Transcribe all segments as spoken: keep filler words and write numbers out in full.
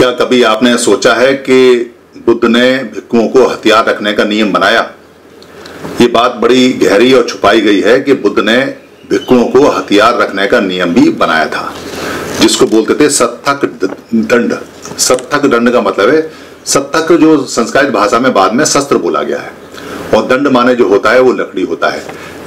क्या कभी आपने सोचा है कि बुद्ध ने भिक्षुओं को हथियार रखने का नियम बनाया? ये बात बड़ी गहरी और छुपाई गई है कि बुद्ध ने भिक्षुओं को हथियार रखने का नियम भी बनाया था, जिसको बोलते थे सत्थक दंड। सत्थक दंड का मतलब है, सत्थक जो संस्कृत भाषा में बाद में शस्त्र बोला गया है, और दंड माने जो होता है वो लकड़ी होता है।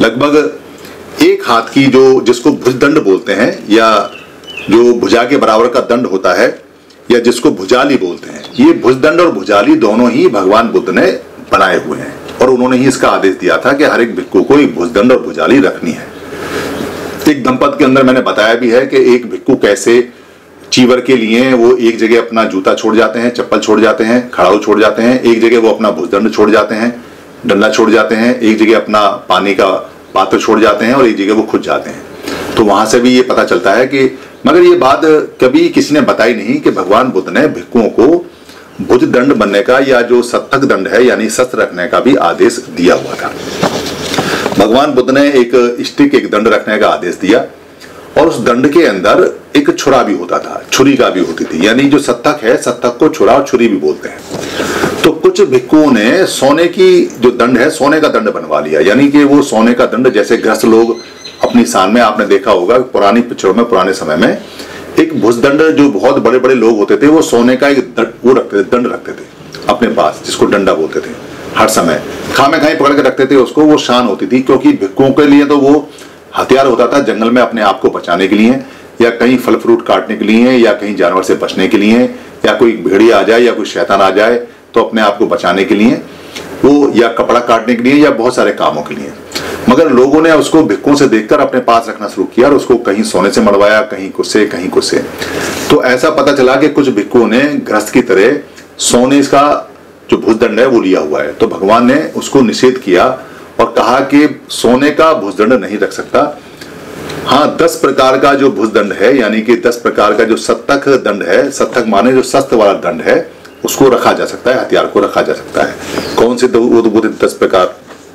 लगभग एक हाथ की जो जिसको भुजदंड बोलते हैं, या जो भुजा के बराबर का दंड होता है, या जिसको भुजाली बोलते हैं, ये भुजदंड और भुजाली दोनों ही भगवान बुद्ध ने बनाए हुए हैं, और उन्होंने ही इसका आदेश दिया था कि हर एक भिक्षु को एक भुजदंड और भुजाली रखनी है। एक दंपत के अंदर मैंने बताया भी है कि एक भिक्षु कैसे चीवर के लिए वो एक जगह अपना जूता छोड़ जाते हैं, चप्पल छोड़ जाते हैं, खड़ाऊ छोड़ जाते हैं, एक जगह वो अपना भुजदंड छोड़ जाते हैं, डंडा छोड़ जाते हैं, एक जगह अपना पानी का पात्र छोड़ जाते हैं, और एक जगह वो खुद जाते हैं। तो वहां से भी ये पता चलता है कि, मगर ये बात कभी किसी ने बताई नहीं कि भगवान बुद्ध ने भिक्षुओं को भुजदंड बनने का या जो सत्थक दंड है यानी शस्त्र रखने का भी आदेश दिया हुआ था। भगवान बुद्ध ने एक स्टिक, एक दंड रखने का आदेश दिया, और उस दंड के अंदर एक छुरा भी होता था, छुरी का भी होती थी, यानी जो सत्थक है, सत्थक को छुरा और छुरी भी बोलते हैं। तो कुछ भिक्षुओं ने सोने की जो दंड है, सोने का दंड बनवा लिया, यानी कि वो सोने का दंड, जैसे गृहस्थ लोग अपनी शान में, आपने देखा होगा पुरानी पिक्चरों में, पुराने समय में एक भुजदंड, जो बहुत बड़े बड़े लोग होते थे वो सोने का एक दंड वो रखते थे, दंड रखते थे अपने पास, जिसको डंडा बोलते थे। हर समय खामे खाई पकड़ के रखते थे उसको, वो शान होती थी, क्योंकि भिक्षुओं के लिए तो वो हथियार होता था जंगल में अपने आप को बचाने के लिए, या कहीं फल फ्रूट काटने के लिए, या कहीं जानवर से बचने के लिए, या कोई भेड़िया आ जाए या कोई शैतान आ जाए तो अपने आप को बचाने के लिए वो, या कपड़ा काटने के लिए, या बहुत सारे कामों के लिए। मगर लोगों ने उसको भिक्षुओं से देखकर अपने पास रखना शुरू किया, और उसको कहीं सोने से मड़वाया, कहीं कुछ से, कहीं कुछ से। तो ऐसा पता चला कि कुछ भिक्षुओं ने गृहस्थ की तरह सोने का जो भुजदंड है वो लिया हुआ है। तो भगवान ने उसको निषेध किया और कहा कि सोने का भुजदंड नहीं रख सकता। हाँ, दस प्रकार का जो भुजदंड है, यानी कि दस प्रकार का जो सत्थक दंड है, सत्थक माने जो शस्त्र वाला दंड है, उसको रखा जा सकता है, हथियार को रखा जा सकता है। कौन से? वो तो बोलते दस प्रकार।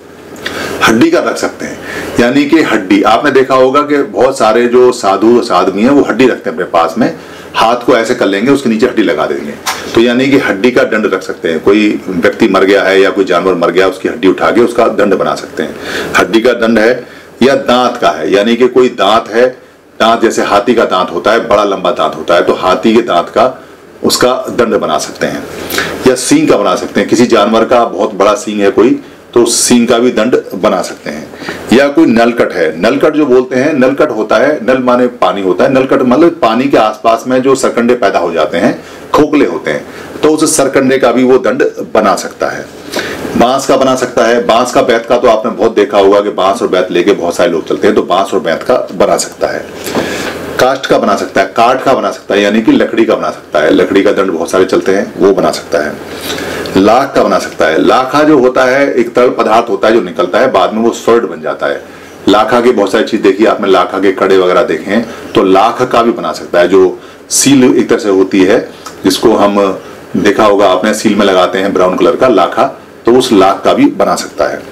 हड्डी का रख सकते हैं, यानी कि हड्डी, आपने देखा होगा कि बहुत सारे जो साधु साधवी हैं वो हड्डी रखते हैं अपने पास में, हाथ को ऐसे कर लेंगे, उसके नीचे हड्डी लगा देंगे, तो यानी कि हड्डी का दंड रख सकते हैं। कोई व्यक्ति मर गया है या कोई जानवर मर गया, उसकी हड्डी उठा के उसका दंड बना सकते हैं, हड्डी का दंड है। या दांत का है, यानी कि कोई दांत है, दांत जैसे हाथी का दांत होता है, बड़ा लंबा दांत होता है, तो हाथी के दांत का उसका दंड बना सकते हैं। या सींग का बना सकते हैं, किसी जानवर का बहुत बड़ा सींग है कोई, तो सींग का भी दंड बना सकते हैं। या कोई नलकट है, नलकट जो बोलते हैं, नलकट होता है, नल माने पानी होता है, नलकट मतलब पानी के आसपास में जो सरकंडे पैदा हो जाते हैं, खोखले होते हैं, तो उस सरकंडे का भी वो दंड बना सकता है। बांस का बना सकता है, बांस का बैत का तो आपने बहुत देखा होगा कि बांस और बैत लेके बहुत सारे लोग चलते हैं, तो बांस और बैत का बना सकता है। काष्ठ का बना सकता है, काठ का बना सकता है, यानी कि लकड़ी का बना सकता है, लकड़ी का दंड बहुत सारे चलते हैं, वो बना सकता है। लाख का बना सकता है, लाखा जो होता है एक तरल पदार्थ होता है जो निकलता है, बाद में वो स्वर्ण बन जाता है। लाखा की बहुत सारी चीज देखी आपने, लाखा के कड़े वगैरह देखे हैं, तो लाख का भी बना सकता है, जो सील एक तरह से होती है, जिसको हम देखा होगा आपने, सील में लगाते हैं ब्राउन कलर का लाखा, तो उस लाख का भी बना सकता है।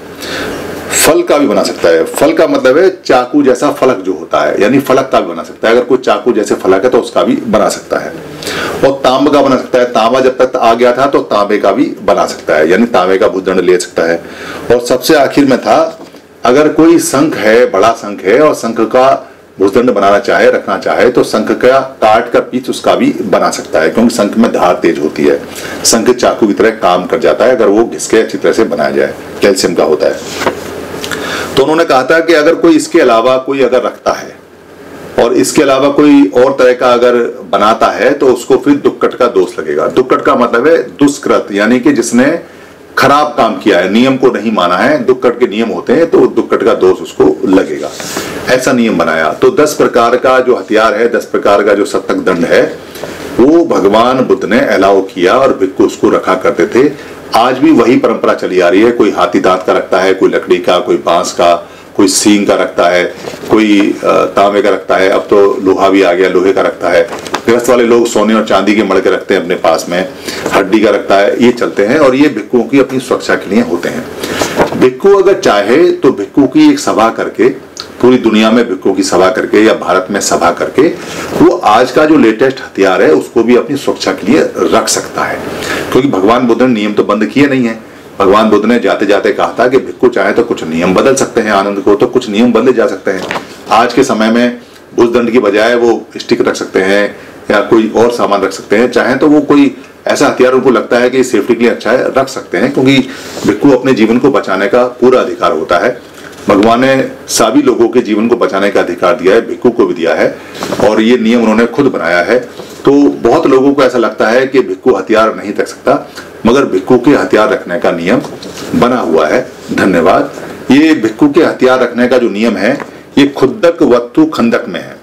फल का भी बना सकता है, फल का मतलब है चाकू जैसा फलक जो होता है, यानी फलक का भी बना सकता है, अगर कोई चाकू जैसे फलक है तो उसका भी बना सकता है। और तांबे का बना सकता है, तांबा जब तक आ गया था तो तांबे का भी बना सकता है, यानी तांबे का भुजदंड ले सकता है। और सबसे आखिर में था, अगर कोई शंख है, बड़ा शंख है, और शंख का भुजदंड बनाना चाहे, रखना चाहे, तो शंख का काट कर पीछ उसका भी बना सकता है, क्योंकि शंख में धार तेज होती है, शंख चाकू की तरह काम कर जाता है अगर वो घिसके अच्छी तरह से बनाया जाए, कैल्शियम का होता है। तो उन्होंने कहा था कि अगर कोई इसके अलावा कोई अगर रखता है और इसके अलावा कोई और तरह का अगर बनाता है तो उसको फिर दुक्कट का दोष लगेगा। दुक्कट का मतलब है दुष्कृत, यानी कि जिसने खराब काम किया है, नियम को नहीं माना है, दुक्कट के नियम होते हैं, तो दुक्कट का दोष उसको लगेगा। ऐसा नियम बनाया। तो दस प्रकार का जो हथियार है, दस प्रकार का जो सत्थक दंड है, वो भगवान बुद्ध ने अलाउ किया और भिक्षु उसको रखा करते थे। आज भी वही परंपरा चली आ रही है, कोई हाथी दांत का रखता है, कोई लकड़ी का, कोई बांस का, कोई सींग का रखता है, कोई तांबे का रखता है, अब तो लोहा भी आ गया, लोहे का रखता है। गृहस्थ वाले लोग सोने और चांदी के मड़के रखते हैं अपने पास में, हड्डी का रखता है, ये चलते हैं, और ये भिक्षुओं की अपनी सुरक्षा के लिए होते हैं। भिक्खु अगर चाहे तो भिक्खु की एक सभा करके, पूरी दुनिया में भिक्खु की सभा करके या भारत में सभा करके वो आज का जो लेटेस्ट हथियार है उसको भी अपनी सुरक्षा के लिए रख सकता है। क्योंकि भगवान बुद्ध ने नियम तो बंद किए नहीं है। भगवान बुद्ध ने जाते जाते कहा था कि भिक्खु चाहे तो कुछ नियम बदल सकते हैं, आनंद को तो कुछ नियम बदले जा सकते हैं। आज के समय में भुजदंड की बजाय वो स्टिक रख सकते हैं या कोई और सामान रख सकते हैं। चाहे तो वो कोई ऐसा हथियार उनको लगता है कि सेफ्टी के लिए अच्छा है, रख सकते हैं, क्योंकि भिक्खु अपने जीवन को बचाने का पूरा अधिकार होता है। भगवान ने सभी लोगों के जीवन को बचाने का अधिकार दिया है, भिक्खु को भी दिया है, और ये नियम उन्होंने खुद बनाया है। तो बहुत लोगों को ऐसा लगता है कि भिक्खु हथियार नहीं रख सकता, मगर भिक्खु के हथियार रखने का नियम बना हुआ है। धन्यवाद। ये भिक्खु के हथियार रखने का जो नियम है ये खुंदक वत्थु खंदक में है।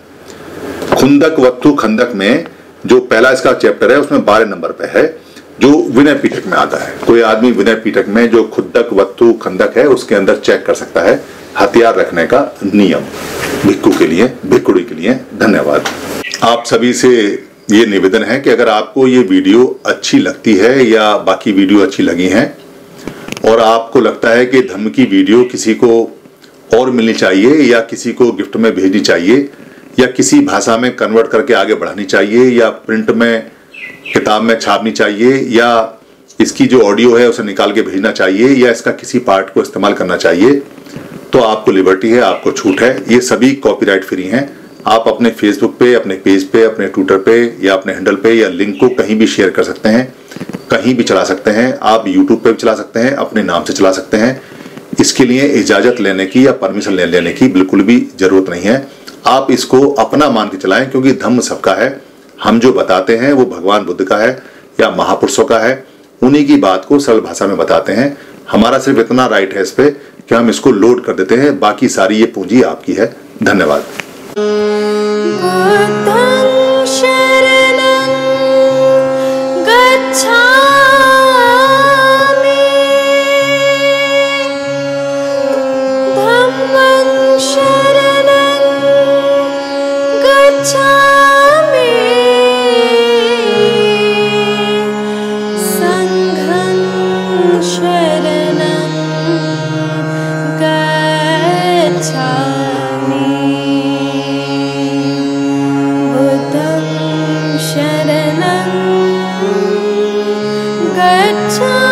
खुंदक वत्थु खंदक में जो पहला इसका चैप्टर है उसमें बारह नंबर पे है, जो विनय पीटक में आता है। कोई आदमी विनय पीटक में जो खुंदक वत्थु खंदक है उसके अंदर चेक कर सकता है हथियार रखने का नियम भिक्खु के लिए, भिक्खुड़ी के लिए। धन्यवाद। आप सभी से ये निवेदन है कि अगर आपको ये वीडियो अच्छी लगती है या बाकी वीडियो अच्छी लगी हैं और आपको लगता है कि धम्म की वीडियो किसी को और मिलनी चाहिए या किसी को गिफ्ट में भेजनी चाहिए या किसी भाषा में कन्वर्ट करके आगे बढ़ानी चाहिए या प्रिंट में किताब में छापनी चाहिए या इसकी जो ऑडियो है उसे निकाल के भेजना चाहिए या इसका किसी पार्ट को इस्तेमाल करना चाहिए, तो आपको लिबर्टी है, आपको छूट है। ये सभी कॉपीराइट फ्री हैं। आप अपने फेसबुक पे, अपने पेज पे, अपने ट्विटर पे या अपने हैंडल पे या लिंक को कहीं भी शेयर कर सकते हैं, कहीं भी चला सकते हैं। आप यूट्यूब पे भी चला सकते हैं, अपने नाम से चला सकते हैं। इसके लिए इजाजत लेने की या परमिशन ले लेने की बिल्कुल भी जरूरत नहीं है। आप इसको अपना मान के चलाएं, क्योंकि धम्म सबका है। हम जो बताते हैं वो भगवान बुद्ध का है या महापुरुषों का है, उन्हीं की बात को सरल भाषा में बताते हैं। हमारा सिर्फ इतना राइट है इस पे कि हम इसको लोड कर देते हैं, बाकी सारी ये पूंजी आपकी है। धन्यवाद। शरणं गच्छामि।